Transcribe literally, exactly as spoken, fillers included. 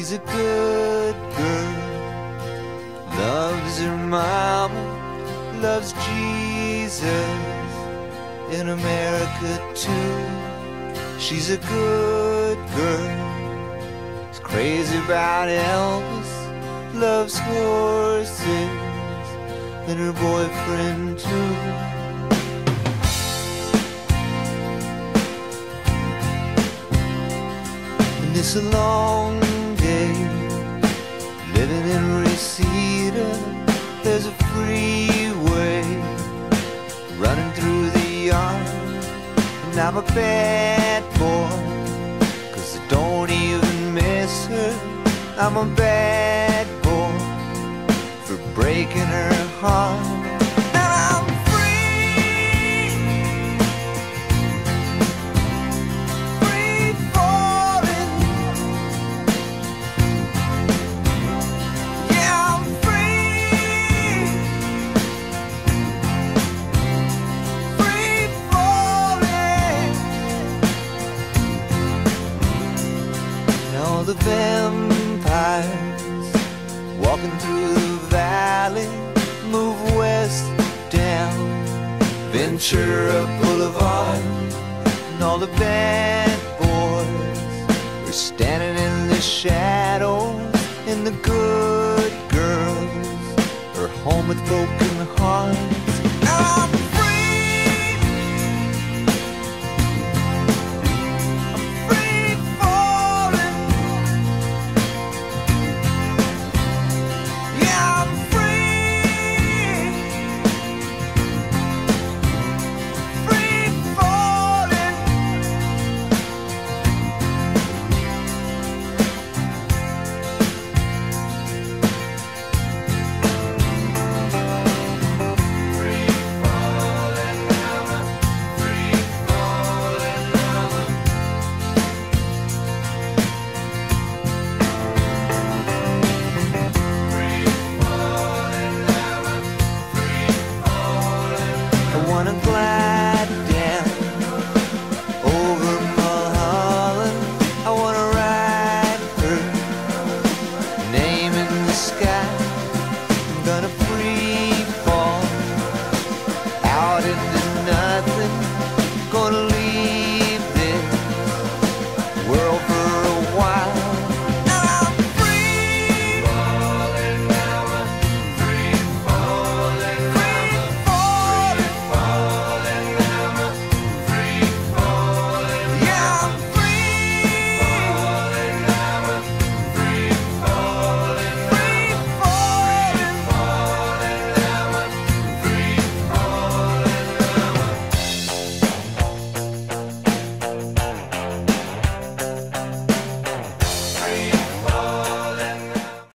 She's a good girl, loves her mama, loves Jesus, in America too. She's a good girl, is crazy about Elvis, loves horses, and her boyfriend too. And it's a long day living in Reseda. There's a freeway running through the yard, and I'm a bad boy, 'cause I don't even miss her. I'm a bad boy for breaking her heart. And I'm free, free falling. Yeah, I'm free, free falling. And all the vampires walking through the valley move west down Ventura Boulevard, and all the bad boys are standing in the shadows, and the good girls are home with broken hearts. I'm free, I'm free falling. Yeah, I'm free, free falling. Free falling now, free falling now. Free falling now, free falling. I wanna glide down over Mulholland. I wanna write her name in the sky. I'm gonna free